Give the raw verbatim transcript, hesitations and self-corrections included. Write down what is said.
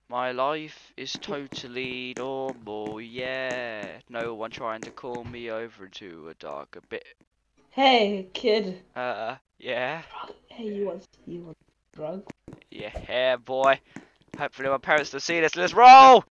My life is totally normal, yeah. No one trying to call me over into a darker bit. Hey, kid. Uh, yeah, Hey, you want you want drug? yeah, boy. Hopefully my parents will see this. Let's roll!